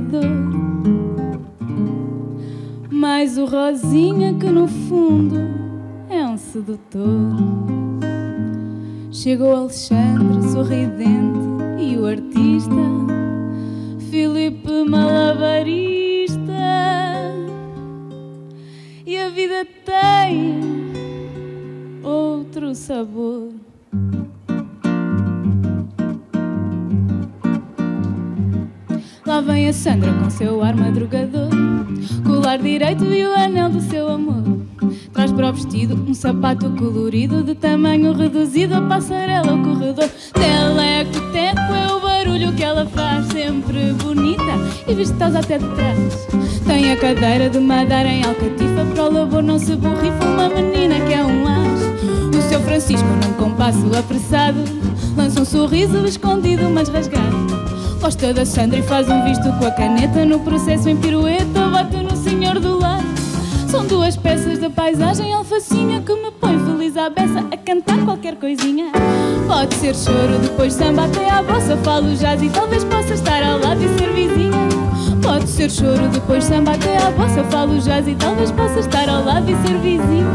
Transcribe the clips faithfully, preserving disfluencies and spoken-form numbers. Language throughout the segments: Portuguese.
encantador. Mais o rosinha que no fundo é um sedutor. Chegou Alexandre sorridente e o artista Filipe malabarista. E a vida tem outro sabor. Lá vem a Sandra com seu ar madrugador, colar direito e o anel do seu amor. Traz para o vestido um sapato colorido, de tamanho reduzido, a passarela, o corredor. Teleco, teco é o barulho que ela faz, sempre bonita e vistosa até de trás. Tem a cadeira de madeira em alcatifa, para o labor não se borrifa, uma menina que é um as. O seu Francisco, num compasso apressado, lança um sorriso escondido mas rasgado. Gosta da Sandra e faz um visto com a caneta, no processo em pirueta, bate no senhor do lar. São duas peças da paisagem, alfacinha, que me põe feliz à beça a cantar qualquer coisinha. Pode ser choro, depois samba até à bossa, falo jazz e talvez possa estar ao lado e ser vizinha. Pode ser choro, depois samba até à bossa, falo jazz e talvez possa estar ao lado e ser vizinha.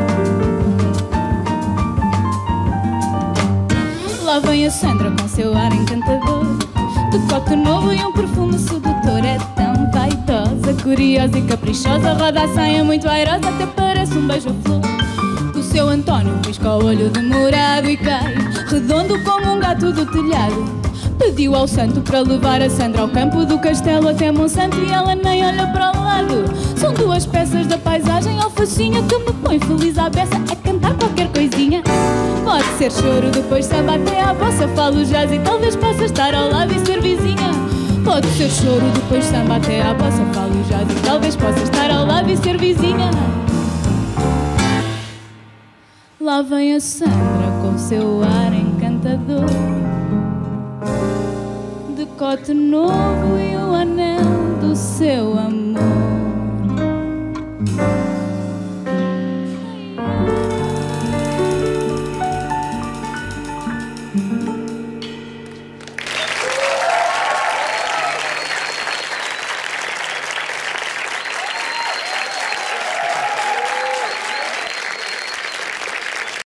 Lá vem a Sandra com seu ar encantador, decote novo e um perfume sedutor. É tão vaidosa, curiosa e caprichosa, roda a saia muito airosa, até parece um beija-flor. Do seu António pisca o olho demorado e cai, redondo como um gato do telhado. Pediu ao santo para levar a Sandra ao campo, do castelo até Monsanto, e ela nem olha para o lado. São duas peças da paisagem, alfacinha, que me põe feliz à beça a cantar qualquer coisinha. Pode ser choro, depois samba até à bossa, falo jazz e talvez possa estar ao lado e ser vizinha. Pode ser choro, depois samba até à bossa, falo jazz e talvez possa estar ao lado e ser vizinha. Lá vem a Sandra com seu ar encantador, decote novo e o anel do seu amor.